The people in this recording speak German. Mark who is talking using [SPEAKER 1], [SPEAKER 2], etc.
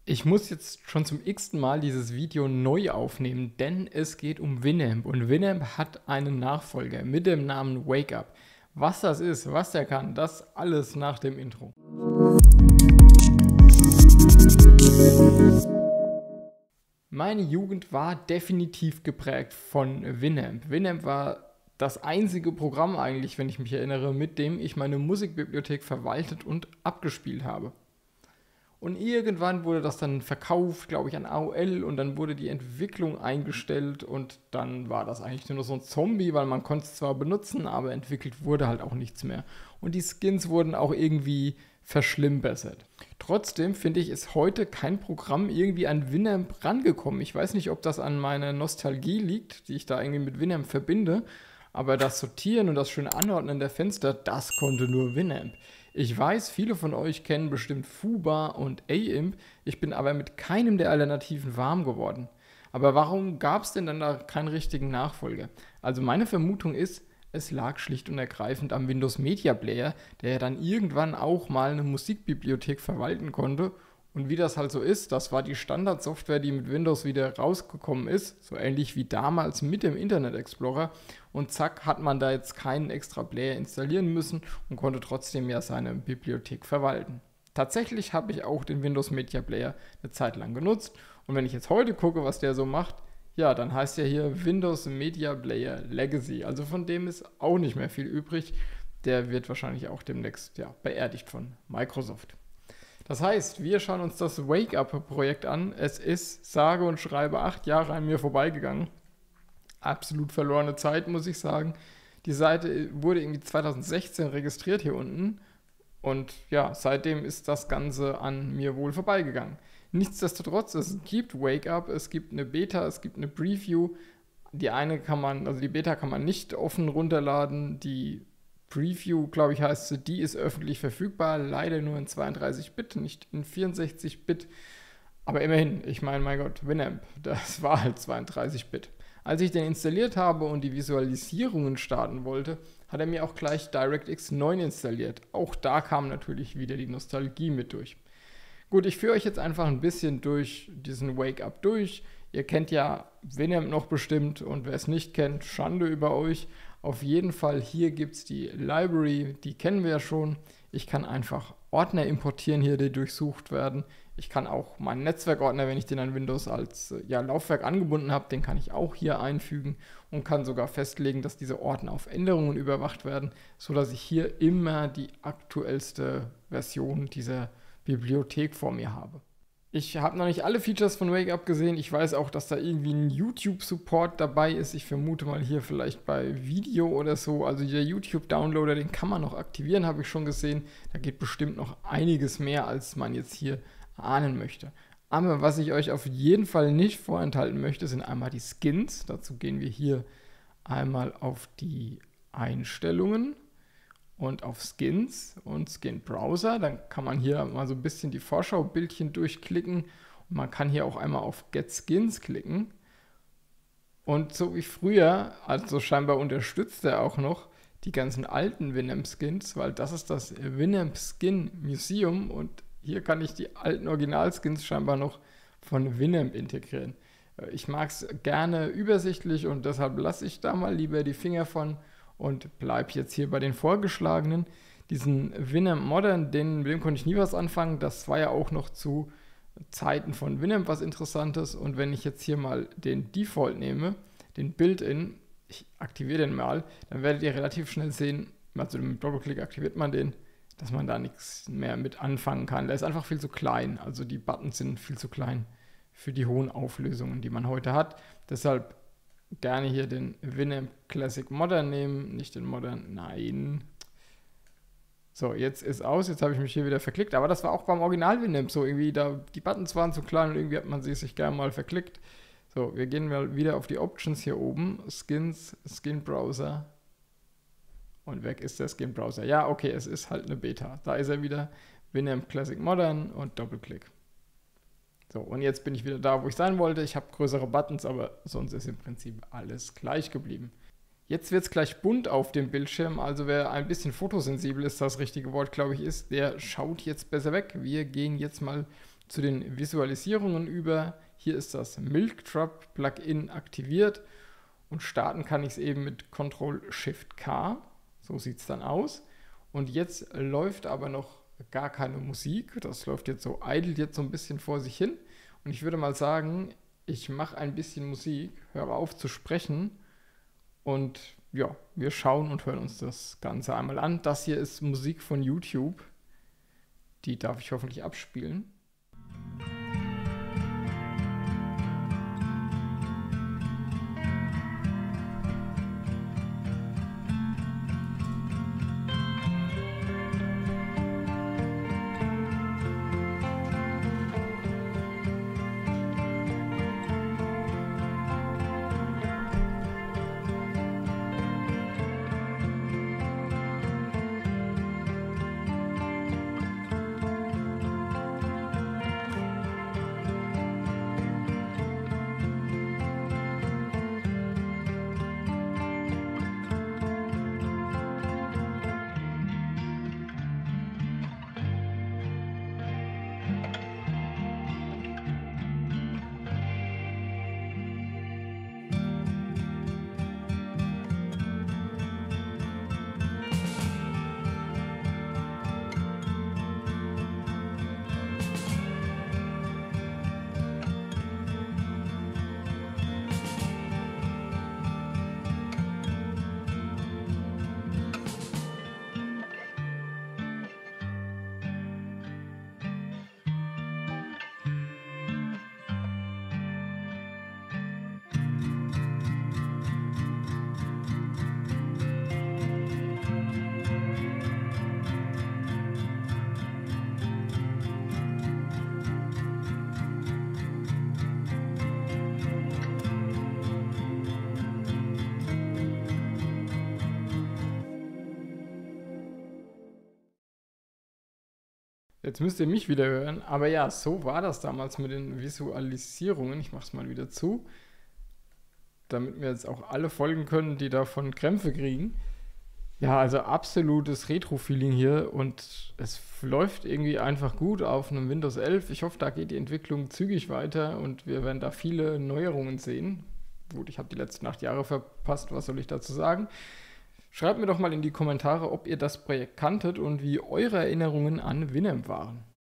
[SPEAKER 1] Ich muss jetzt schon zum x-ten Mal dieses Video neu aufnehmen, denn es geht um Winamp und Winamp hat einen Nachfolger mit dem Namen Wake Up. Was das ist, was der kann, das alles nach dem Intro. Meine Jugend war definitiv geprägt von Winamp. Winamp war das einzige Programm eigentlich, wenn ich mich erinnere, mit dem ich meine Musikbibliothek verwaltet und abgespielt habe. Und irgendwann wurde das dann verkauft, glaube ich, an AOL und dann wurde die Entwicklung eingestellt und dann war das eigentlich nur noch so ein Zombie, weil man konnte es zwar benutzen, aber entwickelt wurde halt auch nichts mehr. Und die Skins wurden auch irgendwie verschlimmbessert. Trotzdem finde ich, ist heute kein Programm irgendwie an Winamp rangekommen. Ich weiß nicht, ob das an meiner Nostalgie liegt, die ich da irgendwie mit Winamp verbinde, aber das Sortieren und das schöne Anordnen der Fenster, das konnte nur Winamp. Ich weiß, viele von euch kennen bestimmt Fuba und AIMP, ich bin aber mit keinem der Alternativen warm geworden. Aber warum gab es denn dann da keinen richtigen Nachfolger? Also meine Vermutung ist, es lag schlicht und ergreifend am Windows Media Player, der ja dann irgendwann auch mal eine Musikbibliothek verwalten konnte. Und wie das halt so ist, das war die Standardsoftware, die mit Windows wieder rausgekommen ist, so ähnlich wie damals mit dem Internet Explorer. Und zack, hat man da jetzt keinen extra Player installieren müssen und konnte trotzdem ja seine Bibliothek verwalten. Tatsächlich habe ich auch den Windows Media Player eine Zeit lang genutzt. Und wenn ich jetzt heute gucke, was der so macht, ja, dann heißt ja hier Windows Media Player Legacy. Also von dem ist auch nicht mehr viel übrig. Der wird wahrscheinlich auch demnächst beerdigt von Microsoft. Das heißt, wir schauen uns das Wake-Up-Projekt an. Es ist sage und schreibe 8 Jahre an mir vorbeigegangen. Absolut verlorene Zeit, muss ich sagen. Die Seite wurde irgendwie 2016 registriert hier unten. Und ja, seitdem ist das Ganze an mir wohl vorbeigegangen. Nichtsdestotrotz, es gibt Wake Up, es gibt eine Beta, es gibt eine Preview. Die Beta kann man nicht offen runterladen. Die Preview, glaube ich, heißt sie, die ist öffentlich verfügbar, leider nur in 32-Bit, nicht in 64-Bit. Aber immerhin, ich meine, mein Gott, Winamp, das war halt 32-Bit. Als ich den installiert habe und die Visualisierungen starten wollte, hat er mir auch gleich DirectX 9 installiert. Auch da kam natürlich wieder die Nostalgie mit durch. Gut, ich führe euch jetzt einfach ein bisschen durch diesen Wake-Up durch. Ihr kennt ja Winamp noch bestimmt und wer es nicht kennt, Schande über euch. Auf jeden Fall, hier gibt es die Library, die kennen wir ja schon. Ich kann einfach Ordner importieren hier, die durchsucht werden. Ich kann auch meinen Netzwerkordner, wenn ich den an Windows als Laufwerk angebunden habe, den kann ich auch hier einfügen und kann sogar festlegen, dass diese Ordner auf Änderungen überwacht werden, sodass ich hier immer die aktuellste Version dieser Bibliothek vor mir habe. Ich habe noch nicht alle Features von Wake Up gesehen. Ich weiß auch, dass da irgendwie ein YouTube-Support dabei ist. Ich vermute mal hier vielleicht bei Video oder so. Also der YouTube-Downloader, den kann man noch aktivieren, habe ich schon gesehen. Da geht bestimmt noch einiges mehr, als man jetzt hier ahnen möchte. Aber was ich euch auf jeden Fall nicht vorenthalten möchte, sind einmal die Skins. Dazu gehen wir hier einmal auf die Einstellungen und auf Skins und Skin Browser. Dann kann man hier mal so ein bisschen die Vorschaubildchen durchklicken und man kann hier auch einmal auf Get Skins klicken. Und so wie früher, also scheinbar unterstützt er auch noch die ganzen alten Winamp Skins, weil das ist das Winamp Skin Museum und hier kann ich die alten Originalskins scheinbar noch von Winamp integrieren. Ich mag es gerne übersichtlich und deshalb lasse ich da mal lieber die Finger von und bleibe jetzt hier bei den vorgeschlagenen. Diesen Winamp Modern, mit dem konnte ich nie was anfangen. Das war ja auch noch zu Zeiten von Winamp was Interessantes. Und wenn ich jetzt hier mal den Default nehme, den Built-in, ich aktiviere den mal, dann werdet ihr relativ schnell sehen, also mit Doppelklick aktiviert man den, dass man da nichts mehr mit anfangen kann. Der ist einfach viel zu klein. Also die Buttons sind viel zu klein für die hohen Auflösungen, die man heute hat. Deshalb gerne hier den Winamp Classic Modern nehmen, nicht den Modern, nein. So, jetzt ist aus, jetzt habe ich mich hier wieder verklickt, aber das war auch beim Original Winamp so, irgendwie die Buttons waren zu klein und irgendwie hat man sich gerne mal verklickt. So, wir gehen mal wieder auf die Options hier oben, Skins, Skin Browser und weg ist der Skin Browser. Ja, okay, es ist halt eine Beta, da ist er wieder, Winamp Classic Modern und Doppelklick. So, und jetzt bin ich wieder da, wo ich sein wollte. Ich habe größere Buttons, aber sonst ist im Prinzip alles gleich geblieben. Jetzt wird es gleich bunt auf dem Bildschirm, also wer ein bisschen fotosensibel ist, das richtige Wort, glaube ich, ist, der schaut jetzt besser weg. Wir gehen jetzt mal zu den Visualisierungen über. Hier ist das Milk Drop Plugin aktiviert und starten kann ich es eben mit Ctrl-Shift-K. So sieht es dann aus. Und jetzt läuft aber noch gar keine Musik. Das läuft jetzt so, idelt jetzt so ein bisschen vor sich hin. Und ich würde mal sagen, ich mache ein bisschen Musik, höre auf zu sprechen und ja, wir schauen und hören uns das Ganze einmal an. Das hier ist Musik von YouTube. Die darf ich hoffentlich abspielen. Jetzt müsst ihr mich wieder hören, aber ja, so war das damals mit den Visualisierungen. Ich mache es mal wieder zu, damit wir jetzt auch alle folgen können, die davon Krämpfe kriegen. Ja, also absolutes Retro-Feeling hier und es läuft irgendwie einfach gut auf einem Windows 11. Ich hoffe, da geht die Entwicklung zügig weiter und wir werden da viele Neuerungen sehen. Gut, ich habe die letzten 8 Jahre verpasst, was soll ich dazu sagen? Schreibt mir doch mal in die Kommentare, ob ihr das Projekt kanntet und wie eure Erinnerungen an Winamp waren.